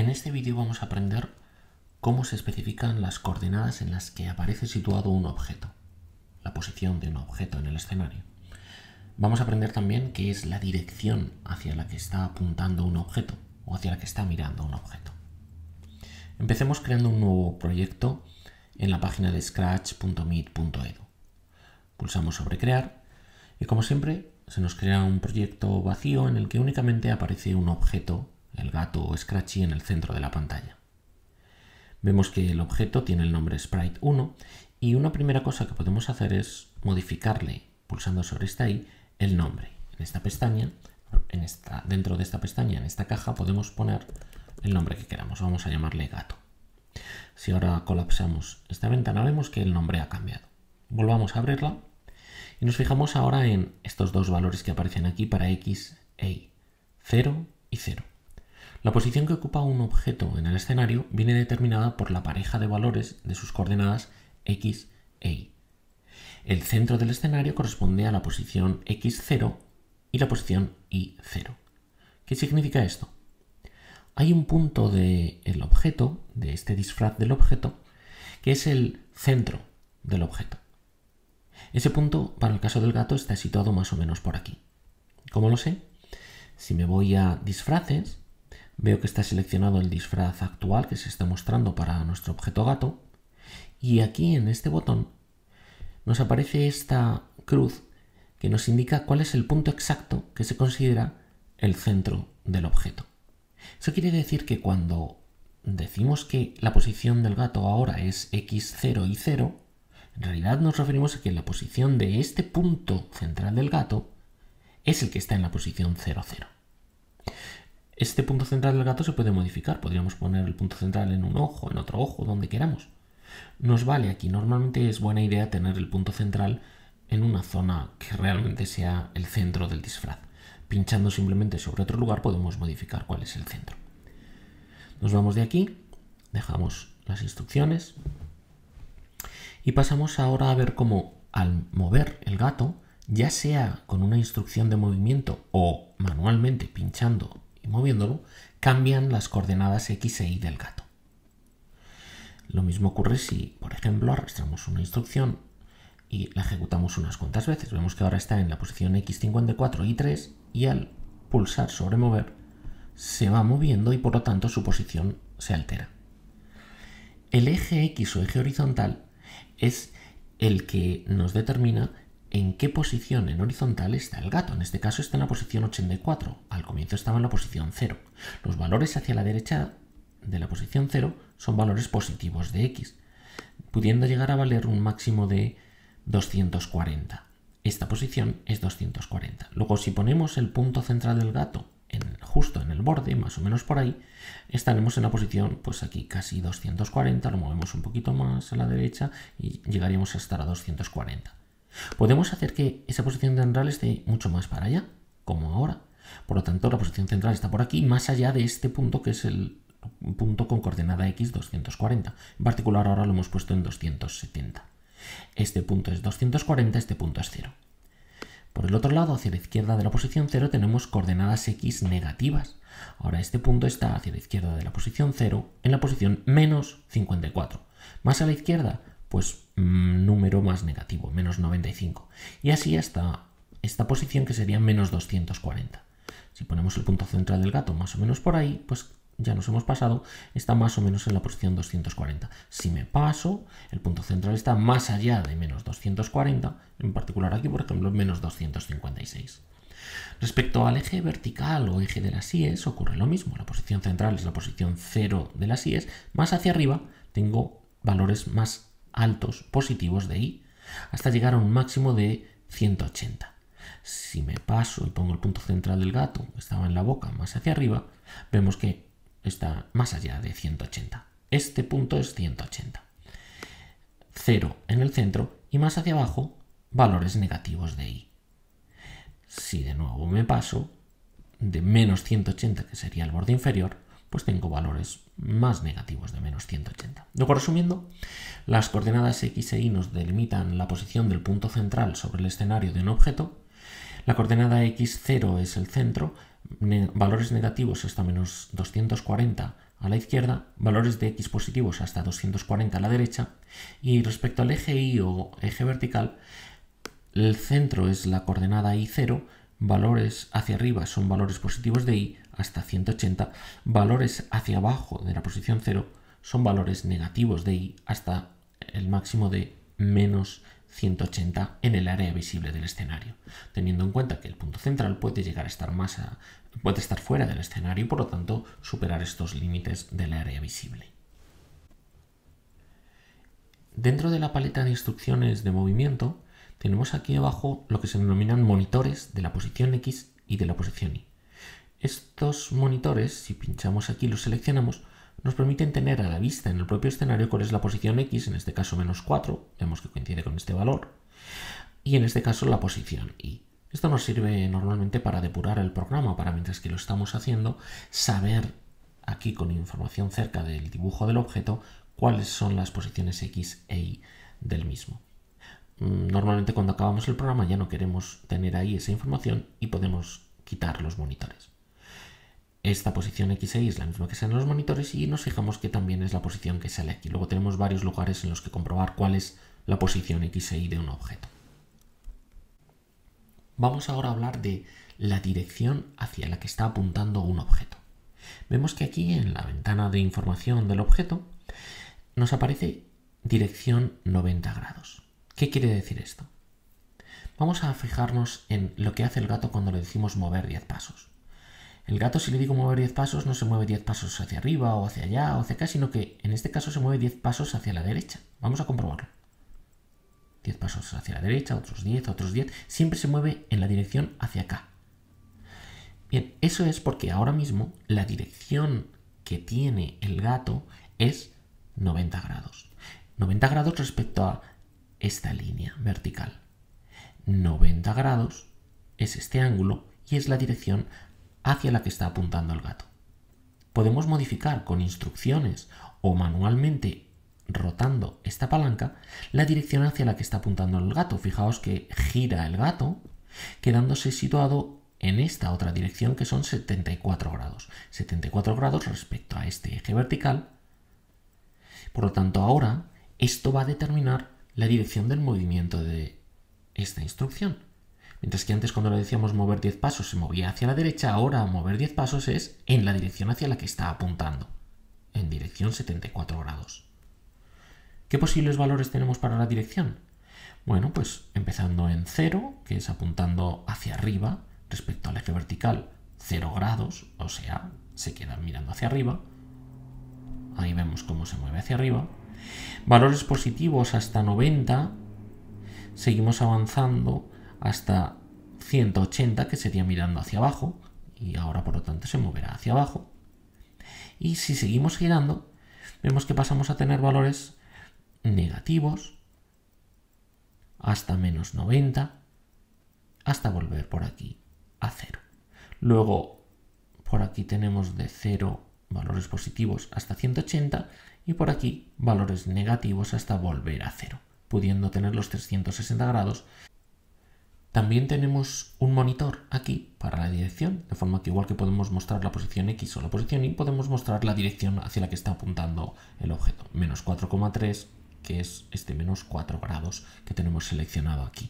En este vídeo vamos a aprender cómo se especifican las coordenadas en las que aparece situado un objeto, la posición de un objeto en el escenario. Vamos a aprender también qué es la dirección hacia la que está apuntando un objeto o hacia la que está mirando un objeto. Empecemos creando un nuevo proyecto en la página de scratch.meet.edu. Pulsamos sobre crear y, como siempre, se nos crea un proyecto vacío en el que únicamente aparece un objeto, el gato o Scratchy, en el centro de la pantalla. Vemos que el objeto tiene el nombre Sprite1 y una primera cosa que podemos hacer es modificarle, pulsando sobre esta i, el nombre. En esta pestaña, dentro de esta pestaña, en esta caja, podemos poner el nombre que queramos. Vamos a llamarle gato. Si ahora colapsamos esta ventana, vemos que el nombre ha cambiado. Volvamos a abrirla y nos fijamos ahora en estos dos valores que aparecen aquí para x e y, 0 y 0. La posición que ocupa un objeto en el escenario viene determinada por la pareja de valores de sus coordenadas x e y. El centro del escenario corresponde a la posición x0 y la posición y0. ¿Qué significa esto? Hay un punto del objeto, de este disfraz del objeto, que es el centro del objeto. Ese punto, para el caso del gato, está situado más o menos por aquí. ¿Cómo lo sé? Si me voy a disfraces, veo que está seleccionado el disfraz actual que se está mostrando para nuestro objeto gato, y aquí en este botón nos aparece esta cruz que nos indica cuál es el punto exacto que se considera el centro del objeto. Eso quiere decir que cuando decimos que la posición del gato ahora es x0 y 0, en realidad nos referimos a que la posición de este punto central del gato es el que está en la posición 0, 0. Este punto central del gato se puede modificar. Podríamos poner el punto central en un ojo, en otro ojo, donde queramos. Nos vale aquí. Normalmente es buena idea tener el punto central en una zona que realmente sea el centro del disfraz. Pinchando simplemente sobre otro lugar podemos modificar cuál es el centro. Nos vamos de aquí, dejamos las instrucciones y pasamos ahora a ver cómo al mover el gato, ya sea con una instrucción de movimiento o manualmente pinchando y moviéndolo, cambian las coordenadas x e y del gato. Lo mismo ocurre si, por ejemplo, arrastramos una instrucción y la ejecutamos unas cuantas veces. Vemos que ahora está en la posición x54 y 3 y al pulsar sobre mover se va moviendo y por lo tanto su posición se altera. El eje X o eje horizontal es el que nos determina en qué posición en horizontal está el gato. En este caso está en la posición 84. Al comienzo estaba en la posición 0. Los valores hacia la derecha de la posición 0 son valores positivos de X, pudiendo llegar a valer un máximo de 240. Esta posición es 240. Luego, si ponemos el punto central del gato justo en el borde, más o menos por ahí, estaremos en la posición, pues aquí casi 240, lo movemos un poquito más a la derecha y llegaríamos a estar a 240. Podemos hacer que esa posición central esté mucho más para allá, como ahora. Por lo tanto, la posición central está por aquí, más allá de este punto, que es el punto con coordenada x 240. En particular, ahora lo hemos puesto en 270. Este punto es 240, este punto es 0. Por el otro lado, hacia la izquierda de la posición 0 tenemos coordenadas x negativas. Ahora este punto está hacia la izquierda de la posición 0 en la posición menos 54. Más a la izquierda, pues número más negativo, menos 95. Y así hasta esta posición que sería menos 240. Si ponemos el punto central del gato más o menos por ahí, pues ya nos hemos pasado, está más o menos en la posición 240. Si me paso, el punto central está más allá de menos 240, en particular aquí, por ejemplo, en menos 256. Respecto al eje vertical o eje de las IES ocurre lo mismo. La posición central es la posición 0 de las IES. Más hacia arriba tengo valores más altos positivos de I, hasta llegar a un máximo de 180. Si me paso y pongo el punto central del gato, que estaba en la boca, más hacia arriba, vemos que está más allá de 180. Este punto es 180. 0 en el centro y más hacia abajo, valores negativos de I. Si de nuevo me paso de menos 180, que sería el borde inferior, pues tengo valores más negativos de menos 180. Luego, resumiendo, las coordenadas x e y nos delimitan la posición del punto central sobre el escenario de un objeto. La coordenada x0 es el centro, valores negativos hasta menos 240 a la izquierda, valores de x positivos hasta 240 a la derecha, y respecto al eje y o eje vertical, el centro es la coordenada y0, valores hacia arriba son valores positivos de y hasta 180, valores hacia abajo de la posición 0 son valores negativos de y hasta el máximo de menos 180 en el área visible del escenario, teniendo en cuenta que el punto central puede llegar a estar puede estar fuera del escenario y por lo tanto superar estos límites del área visible. Dentro de la paleta de instrucciones de movimiento tenemos aquí abajo lo que se denominan monitores de la posición X y de la posición Y. Estos monitores, si pinchamos aquí y los seleccionamos, nos permiten tener a la vista en el propio escenario cuál es la posición X, en este caso menos 4, vemos que coincide con este valor, y en este caso la posición Y. Esto nos sirve normalmente para depurar el programa, para mientras que lo estamos haciendo, saber aquí con información cerca del dibujo del objeto cuáles son las posiciones X e Y del mismo. Normalmente cuando acabamos el programa ya no queremos tener ahí esa información y podemos quitar los monitores. Esta posición X e Y es la misma que sale en los monitores y nos fijamos que también es la posición que sale aquí. Luego tenemos varios lugares en los que comprobar cuál es la posición X e Y de un objeto. Vamos ahora a hablar de la dirección hacia la que está apuntando un objeto. Vemos que aquí en la ventana de información del objeto nos aparece dirección 90 grados. ¿Qué quiere decir esto? Vamos a fijarnos en lo que hace el gato cuando le decimos mover 10 pasos. El gato, si le digo mover 10 pasos, no se mueve 10 pasos hacia arriba o hacia allá o hacia acá, sino que en este caso se mueve 10 pasos hacia la derecha. Vamos a comprobarlo. 10 pasos hacia la derecha, otros 10, otros 10. Siempre se mueve en la dirección hacia acá. Bien, eso es porque ahora mismo la dirección que tiene el gato es 90 grados. 90 grados respecto a esta línea vertical. 90 grados es este ángulo y es la dirección hacia la que está apuntando el gato. Podemos modificar con instrucciones o manualmente rotando esta palanca la dirección hacia la que está apuntando el gato. Fijaos que gira el gato quedándose situado en esta otra dirección que son 74 grados. 74 grados respecto a este eje vertical. Por lo tanto, ahora esto va a determinar la dirección del movimiento de esta instrucción. Mientras que antes cuando le decíamos mover 10 pasos se movía hacia la derecha, ahora mover 10 pasos es en la dirección hacia la que está apuntando, en dirección 74 grados. ¿Qué posibles valores tenemos para la dirección? Bueno, pues empezando en 0, que es apuntando hacia arriba respecto al eje vertical, 0 grados, o sea, se queda mirando hacia arriba. Ahí vemos cómo se mueve hacia arriba. Valores positivos hasta 90, seguimos avanzando hasta 180, que sería mirando hacia abajo, y ahora por lo tanto se moverá hacia abajo. Y si seguimos girando, vemos que pasamos a tener valores negativos hasta menos 90, hasta volver por aquí a 0. Luego por aquí tenemos de 0 valores positivos hasta 180 y por aquí valores negativos hasta volver a 0, pudiendo tener los 360 grados. También tenemos un monitor aquí para la dirección, de forma que igual que podemos mostrar la posición X o la posición Y, podemos mostrar la dirección hacia la que está apuntando el objeto. Menos 4,3, que es este menos 4 grados que tenemos seleccionado aquí.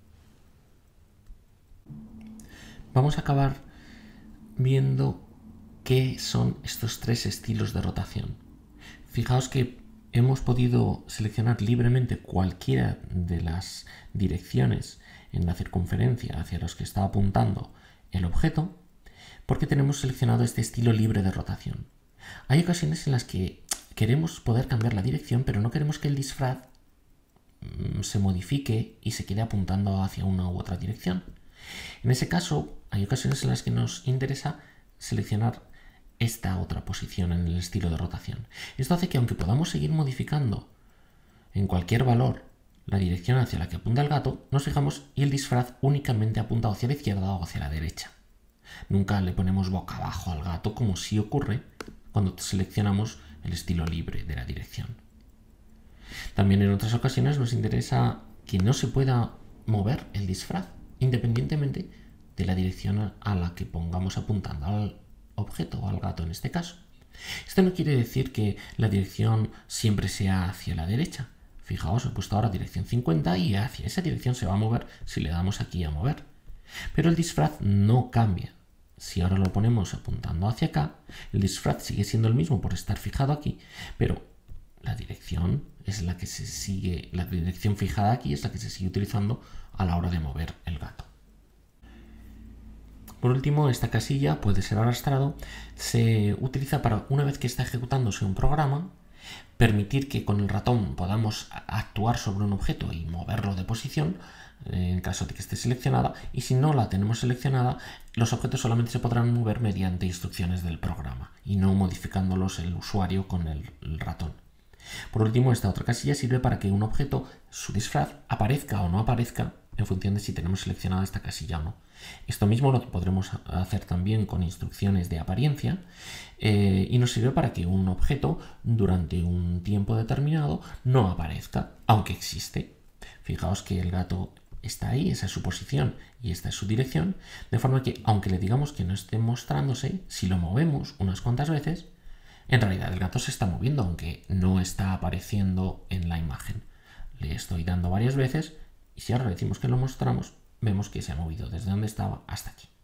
Vamos a acabar viendo qué son estos tres estilos de rotación. Fijaos que hemos podido seleccionar libremente cualquiera de las direcciones en la circunferencia hacia los que está apuntando el objeto, porque tenemos seleccionado este estilo libre de rotación. Hay ocasiones en las que queremos poder cambiar la dirección, pero no queremos que el disfraz se modifique y se quede apuntando hacia una u otra dirección. En ese caso, hay ocasiones en las que nos interesa seleccionar esta otra posición en el estilo de rotación. Esto hace que aunque podamos seguir modificando en cualquier valor la dirección hacia la que apunta el gato, nos fijamos y el disfraz únicamente apunta hacia la izquierda o hacia la derecha. Nunca le ponemos boca abajo al gato como sí ocurre cuando seleccionamos el estilo libre de la dirección. También en otras ocasiones nos interesa que no se pueda mover el disfraz independientemente de la dirección a la que pongamos apuntando al objeto o al gato en este caso. Esto no quiere decir que la dirección siempre sea hacia la derecha. Fijaos, he puesto ahora dirección 50 y hacia esa dirección se va a mover si le damos aquí a mover. Pero el disfraz no cambia. Si ahora lo ponemos apuntando hacia acá, el disfraz sigue siendo el mismo por estar fijado aquí, pero la dirección es la que se sigue, la dirección fijada aquí es la que se sigue utilizando a la hora de mover el gato. Por último, esta casilla puede ser arrastrado, se utiliza para, una vez que está ejecutándose un programa, permitir que con el ratón podamos actuar sobre un objeto y moverlo de posición, en caso de que esté seleccionada, y si no la tenemos seleccionada, los objetos solamente se podrán mover mediante instrucciones del programa y no modificándolos el usuario con el ratón. Por último, esta otra casilla sirve para que un objeto, su disfraz, aparezca o no aparezca en función de si tenemos seleccionada esta casilla o no. Esto mismo lo podremos hacer también con instrucciones de apariencia y nos sirve para que un objeto durante un tiempo determinado no aparezca, aunque existe. Fijaos que el gato está ahí, esa es su posición y esta es su dirección, de forma que aunque le digamos que no esté mostrándose, si lo movemos unas cuantas veces, en realidad el gato se está moviendo, aunque no está apareciendo en la imagen. Le estoy dando varias veces y si ahora le decimos que lo mostramos, vemos que se ha movido desde donde estaba hasta aquí.